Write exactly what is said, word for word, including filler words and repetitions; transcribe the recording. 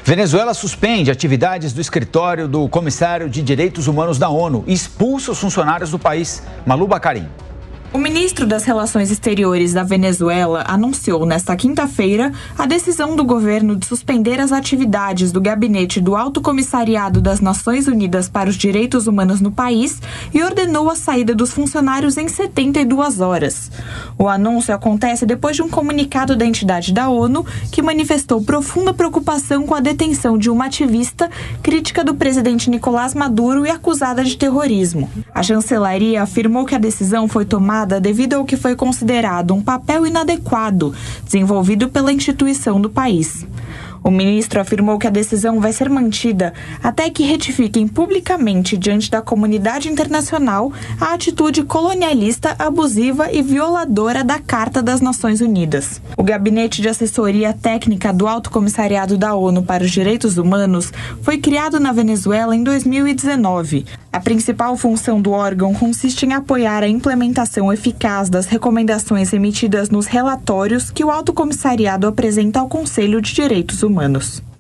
Venezuela suspende atividades do escritório do comissário de Direitos Humanos da ONU e expulsa os funcionários do país. Malu Bacarim. O ministro das Relações Exteriores da Venezuela anunciou nesta quinta-feira a decisão do governo de suspender as atividades do gabinete do Alto Comissariado das Nações Unidas para os Direitos Humanos no país e ordenou a saída dos funcionários em setenta e duas horas. O anúncio acontece depois de um comunicado da entidade da ONU que manifestou profunda preocupação com a detenção de uma ativista crítica do presidente Nicolás Maduro e acusada de terrorismo. A chancelaria afirmou que a decisão foi tomada devido ao que foi considerado um papel inadequado desenvolvido pela instituição do país. O ministro afirmou que a decisão vai ser mantida até que retifiquem publicamente diante da comunidade internacional a atitude colonialista, abusiva e violadora da Carta das Nações Unidas. O Gabinete de Assessoria Técnica do Alto Comissariado da ONU para os Direitos Humanos foi criado na Venezuela em dois mil e dezenove. A principal função do órgão consiste em apoiar a implementação eficaz das recomendações emitidas nos relatórios que o Alto Comissariado apresenta ao Conselho de Direitos Humanos.